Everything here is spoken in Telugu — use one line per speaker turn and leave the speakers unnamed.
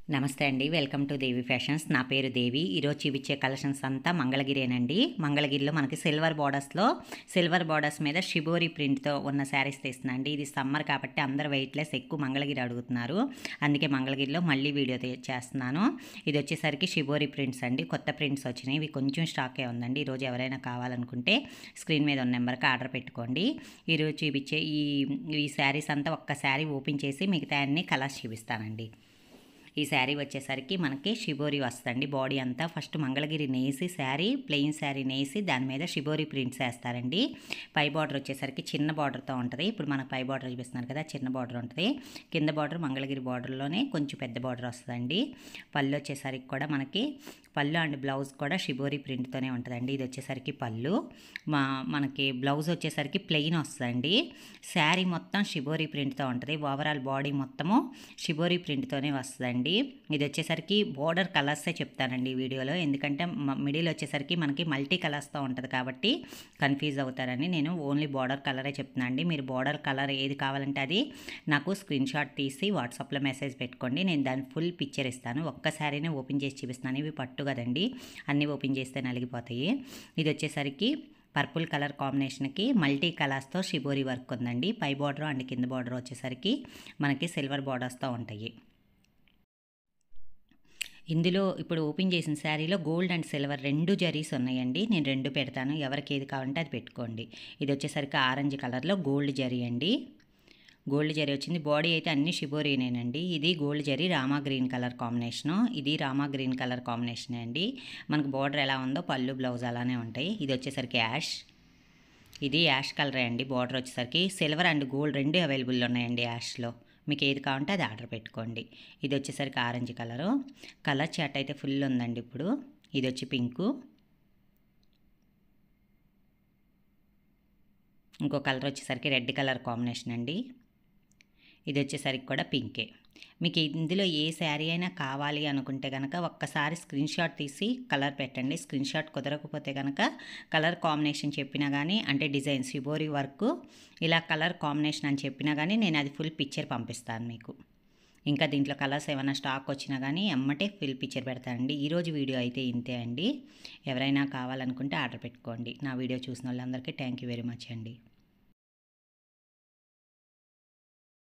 నమస్తే అండి. Welcome to Devi fashions. నా పేరు దేవి. ఈరోజు చూపించే కలెక్షన్స్ అంతా మంగళగిరేనండి. మంగళగిరిలో మనకి సిల్వర్ బార్డర్స్ మీద షిబోరి ప్రింట్తో ఉన్న శారీస్ తీస్తున్నా అండి. ఇది సమ్మర్ కాబట్టి అందరు వెయిట్లెస్ ఎక్కువ మంగళగిరి అడుగుతున్నారు. అందుకే మంగళగిరిలో మళ్ళీ వీడియో చేస్తున్నాను. ఇది వచ్చేసరికి షిబోరి ప్రింట్స్ అండి. కొత్త ప్రింట్స్ వచ్చినాయి. ఇవి కొంచెం స్టాకే ఉందండి. ఈరోజు ఎవరైనా కావాలనుకుంటే స్క్రీన్ మీద ఉన్న నెంబర్కి ఆర్డర్ పెట్టుకోండి. ఈరోజు చూపించే ఈ శారీస్ అంతా ఒక్క శారీ ఓపెన్ చేసి మిగతా అన్ని కలర్స్ చూపిస్తానండి. ఈ శారీ వచ్చేసరికి మనకి షిబోరి వస్తుంది. బాడీ అంతా ఫస్ట్ మంగళగిరి నేసి ప్లెయిన్ శారీ నేసి దాని మీద షిబోరి ప్రింట్స్ వేస్తారండి. పై బార్డర్ వచ్చేసరికి చిన్న బార్డర్తో ఉంటుంది. ఇప్పుడు మనకు పై బార్డర్ చూపిస్తున్నారు కదా, చిన్న బార్డర్ ఉంటుంది. కింద బార్డర్ మంగళగిరి బార్డర్లోనే కొంచెం పెద్ద బార్డర్ వస్తుందండి. పళ్ళు వచ్చేసరికి కూడా మనకి పళ్ళు అండ్ బ్లౌజ్ కూడా షిబోరి ప్రింట్తోనే ఉంటుందండి. ఇది వచ్చేసరికి పళ్ళు, మనకి బ్లౌజ్ వచ్చేసరికి ప్లెయిన్ వస్తుందండి. శారీ మొత్తం షిబోరి ప్రింట్తో ఉంటుంది. ఓవరాల్ బాడీ మొత్తము షిబోరి ప్రింట్తోనే వస్తుందండి. ఇది వచ్చేసరికి బోర్డర్ కలర్సే చెప్తానండి ఈ వీడియోలో, ఎందుకంటే మిడిల్ వచ్చేసరికి మనకి మల్టీ కలర్స్తో ఉంటుంది కాబట్టి కన్ఫ్యూజ్ అవుతారని నేను ఓన్లీ బోర్డర్ కలరే చెప్తున్నాను అండి. మీరు బోర్డర్ కలర్ ఏది కావాలంటే అది నాకు స్క్రీన్ షాట్ తీసి వాట్సాప్లో మెసేజ్ పెట్టుకోండి. నేను దాని ఫుల్ పిక్చర్ ఇస్తాను. ఒక్కసారినే ఓపెన్ చేసి చూపిస్తున్నాను. ఇవి పట్టు కదండి, అన్నీ ఓపెన్ చేస్తే నలిగిపోతాయి. ఇది వచ్చేసరికి పర్పుల్ కలర్ కాంబినేషన్కి మల్టీ కలర్స్తో షిబోరి వర్క్ ఉందండి. పై బార్డర్ అండ్ కింద బార్డర్ వచ్చేసరికి మనకి సిల్వర్ బార్డర్స్తో ఉంటాయి. ఇందులో ఇప్పుడు ఓపెన్ చేసిన శారీలో గోల్డ్ అండ్ సిల్వర్ రెండు జరీస్ ఉన్నాయండి. నేను రెండు పెడతాను, ఎవరికి ఏది కావాలంటే అది పెట్టుకోండి. ఇది వచ్చేసరికి ఆరెంజ్ కలర్లో గోల్డ్ జరీ అండి. గోల్డ్ జరీ వచ్చింది. బాడీ అయితే అన్ని షిబోరీనేనండి. ఇది gold zari Rama green colour combination, ఇది రామా గ్రీన్ కలర్ కాంబినేషనే అండి. మనకు బార్డర్ ఎలా ఉందో పళ్ళు బ్లౌజ్ అలానే ఉంటాయి. ఇది వచ్చేసరికి యాష్, ఇది యాష్ కలరే అండి. బార్డర్ వచ్చేసరికి సిల్వర్ అండ్ గోల్డ్ రెండు అవైలబుల్ ఉన్నాయండి యాష్లో. మీకు ఏది కావాలంటే అది ఆర్డర్ పెట్టుకోండి. ఇది వచ్చేసరికి ఆరెంజ్ కలర్ చాట్ అయితే ఫుల్ ఉందండి. ఇప్పుడు ఇది వచ్చి పింకు, ఇంకో కలర్ వచ్చేసరికి రెడ్ కలర్ కాంబినేషన్ అండి. ఇది వచ్చేసరికి కూడా పింకే. మీకు ఇందులో ఏ శారీ అయినా కావాలి అనుకుంటే కనుక ఒక్కసారి స్క్రీన్ షాట్ తీసి కలర్ పెట్టండి. స్క్రీన్ షాట్ కుదరకపోతే కనుక కలర్ కాంబినేషన్ చెప్పినా కానీ, అంటే డిజైన్ షిబోరి వర్క్ ఇలా కలర్ కాంబినేషన్ అని చెప్పినా కానీ నేను అది ఫుల్ పిక్చర్ పంపిస్తాను మీకు. ఇంకా దీంట్లో కలర్స్ ఏమైనా స్టాక్ వచ్చినా కానీ ఎమ్మటే ఫుల్ పిక్చర్ పెడతానండి. ఈరోజు వీడియో అయితే ఇంతే అండి. ఎవరైనా కావాలనుకుంటే ఆర్డర్ పెట్టుకోండి. నా వీడియో చూసిన వాళ్ళందరికీ థ్యాంక్ యూ వెరీ మచ్ అండి.